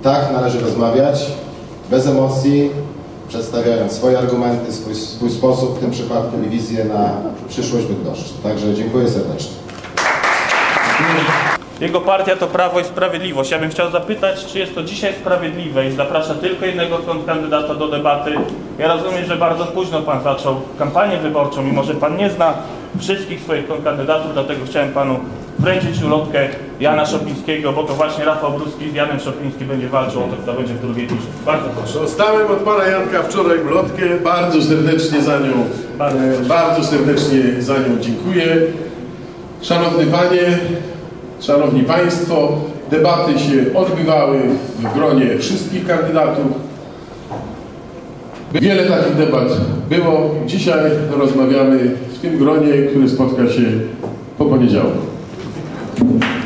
Tak należy rozmawiać, bez emocji, przedstawiając swoje argumenty, swój sposób, w tym przypadku i wizję na przyszłość Bydgoszczy. Także dziękuję serdecznie. Jego partia to Prawo i Sprawiedliwość. Ja bym chciał zapytać, czy jest to dzisiaj sprawiedliwe i zaprasza tylko jednego kandydata do debaty. Ja rozumiem, że bardzo późno Pan zaczął kampanię wyborczą, mimo że Pan nie zna wszystkich swoich kandydatów, dlatego chciałem Panu wręczyć ulotkę Jana Szopińskiego, bo to właśnie Rafał Brudski z Janem Szopińskim będzie walczył o to, kto będzie w drugiej turze. Bardzo proszę. Dostałem od Pana Janka wczoraj ulotkę, bardzo serdecznie za nią dziękuję. Szanowny Panie, Szanowni Państwo, debaty się odbywały w gronie wszystkich kandydatów. Wiele takich debat było. Dzisiaj rozmawiamy w tym gronie, które spotka się po poniedziałku.